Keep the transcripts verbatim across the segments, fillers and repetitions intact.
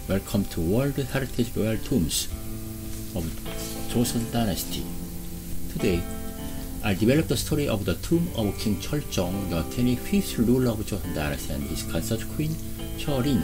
Welcome to World Heritage Royal Tombs of Joseon Dynasty. Today, I'll develop the story of the tomb of King Cheoljong, the twenty-fifth ruler of Joseon Dynasty, and his consort Queen Cheorin.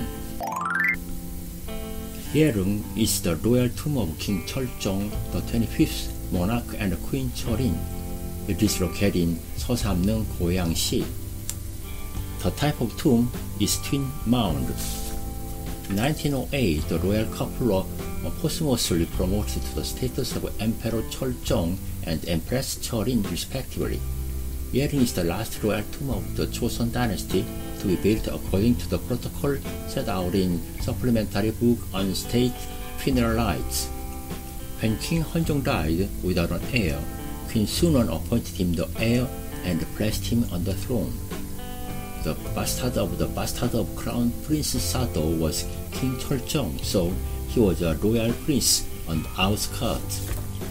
Yereung is the royal tomb of King Cheoljong, the twenty-fifth monarch, and Queen Cheorin. It is located in Seosamneung, Goyang시. The type of tomb is twin mound. In nineteen oh eight, the royal couple were posthumously promoted to the status of Emperor Cheoljong and Empress Cheorin respectively. Yereung is the last royal tomb of the Joseon Dynasty to be built according to the protocol set out in supplementary book on state funeral rites. When King Heonjong died without an heir, Queen Sunwon appointed him the heir and placed him on the throne. The bastard of the bastard of Crown Prince Sado was King Cheoljong, so he was a royal prince on the outskirts.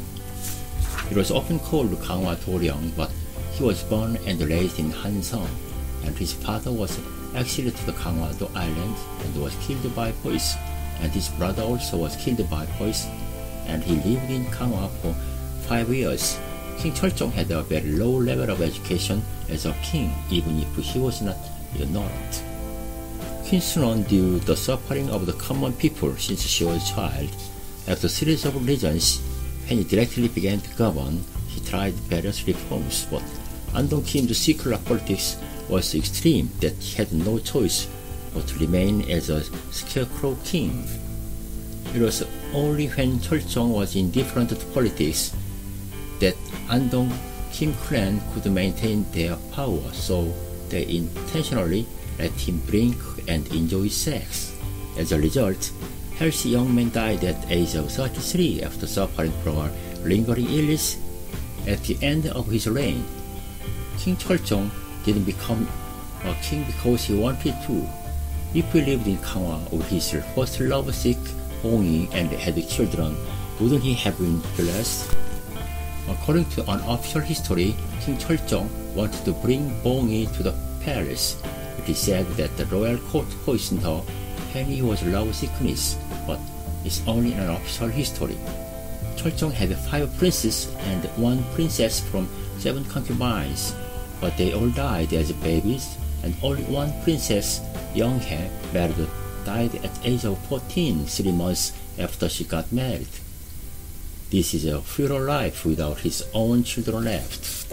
It was often called Gangwa Doryong, but he was born and raised in Hansong, and his father was exiled to the Gangwa-do Island and was killed by boys, and his brother also was killed by boys, and he lived in Gangwa for five years. King Cheoljong had a very low level of education as a king, even if he was not ignorant. Queen Sunwon knew the suffering of the common people since she was a child. After a series of reasons, when he directly began to govern, he tried various reforms, but Andong Kim's secular politics was so extreme that he had no choice but to remain as a scarecrow king. It was only when Cheoljong was indifferent to politics that Andong Kim clan could maintain their power, so they intentionally let him drink and enjoy sex. As a result, healthy young man died at the age of thirty-three after suffering from a lingering illness. At the end of his reign, King Cheoljong didn't become a king because he wanted to. If he lived in Gangwa with his first lovesick Bongyi and had children, wouldn't he have been blessed? According to unofficial history, King Cheoljong wanted to bring Bongyi to the palace. It is said that the royal court poisoned her when he was love sickness, but it's only an official history. Cheoljong had five princes and one princess from seven concubines, but they all died as babies, and only one princess, Yereung, married, died at the age of fourteen, three months after she got married. This is a feudal life without his own children left.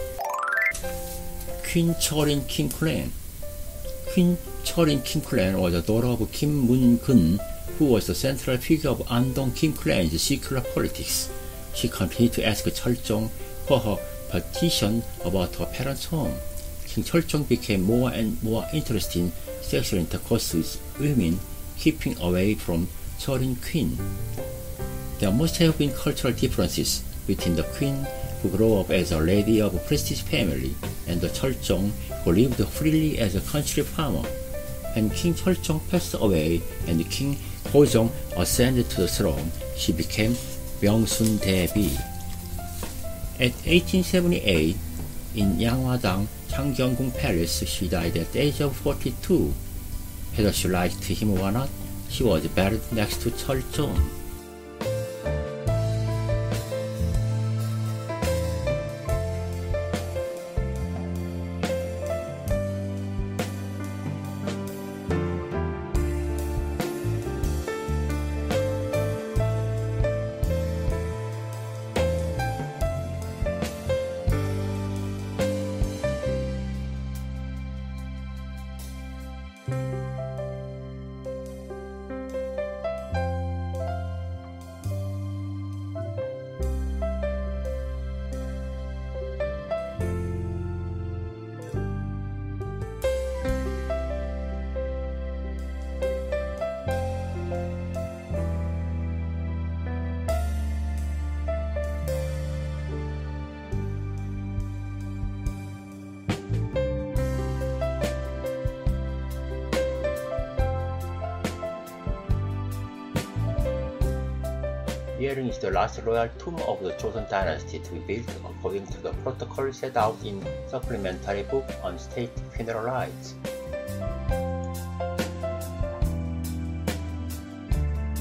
Queen Cheorin King Clan. Queen Cheorin King Clan was a daughter of Kim Mun-gun, who was the central figure of Andong Kim clan's secular politics. She continued to ask Cheoljong for her petition about her parents' home. King Cheoljong became more and more interested in sexual intercourse with women, keeping away from Cheorin Queen. There must have been cultural differences between the queen, who grew up as a lady of a prestige family, and the Cheoljong, who lived freely as a country farmer. When King Cheoljong passed away and King Gojong ascended to the throne, she became Myeongsun Debi. At eighteen seventy-eight, in Yanghwadang, Changgyeonggung Palace, she died at the age of forty-two. Whether she liked him or not, she was buried next to Cheoljong. Yereung is the last royal tomb of the Joseon Dynasty to be built according to the protocol set out in supplementary book on state funeral rites.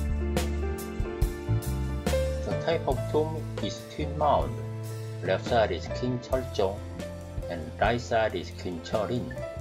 type of tomb is twin mound. Left side is King Cheoljong and right side is Queen Cheorin.